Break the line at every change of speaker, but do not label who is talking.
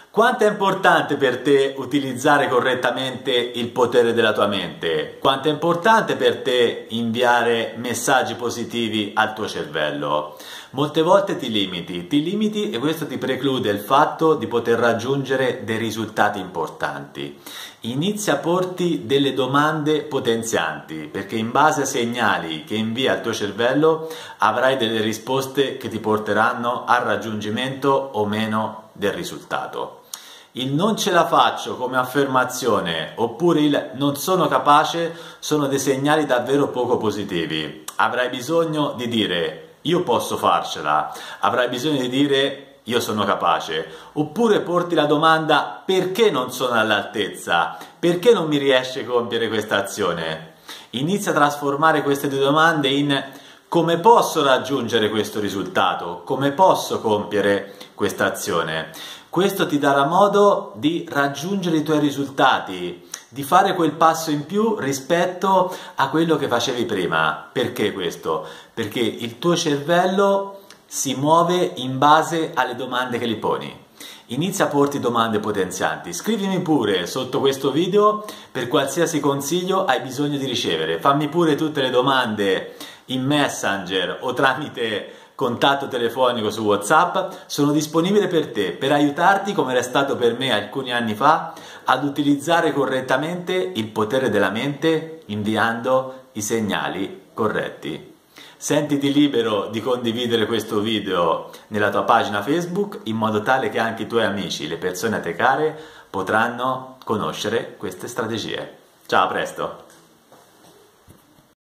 Quanto è importante per te utilizzare correttamente il potere della tua mente? Quanto è importante per te inviare messaggi positivi al tuo cervello? Molte volte ti limiti e questo ti preclude il fatto di poter raggiungere dei risultati importanti. Inizia a porti delle domande potenzianti, perché in base ai segnali che invia al tuo cervello avrai delle risposte che ti porteranno al raggiungimento o meno del risultato. Il non ce la faccio come affermazione oppure il non sono capace sono dei segnali davvero poco positivi. Avrai bisogno di dire io posso farcela, avrai bisogno di dire io sono capace, oppure porti la domanda perché non sono all'altezza, perché non mi riesce a compiere questa azione. Inizia a trasformare queste due domande in come posso raggiungere questo risultato, come posso compiere questa azione. Questo ti darà modo di raggiungere i tuoi risultati, di fare quel passo in più rispetto a quello che facevi prima. Perché questo? Perché il tuo cervello si muove in base alle domande che gli poni. Inizia a porti domande potenzianti. Scrivimi pure sotto questo video per qualsiasi consiglio hai bisogno di ricevere. Fammi pure tutte le domande in Messenger o tramite contatto telefonico su WhatsApp. Sono disponibile per te, per aiutarti come era stato per me alcuni anni fa ad utilizzare correttamente il potere della mente inviando i segnali corretti. Sentiti libero di condividere questo video nella tua pagina Facebook in modo tale che anche i tuoi amici, le persone a te care, potranno conoscere queste strategie. Ciao, a presto!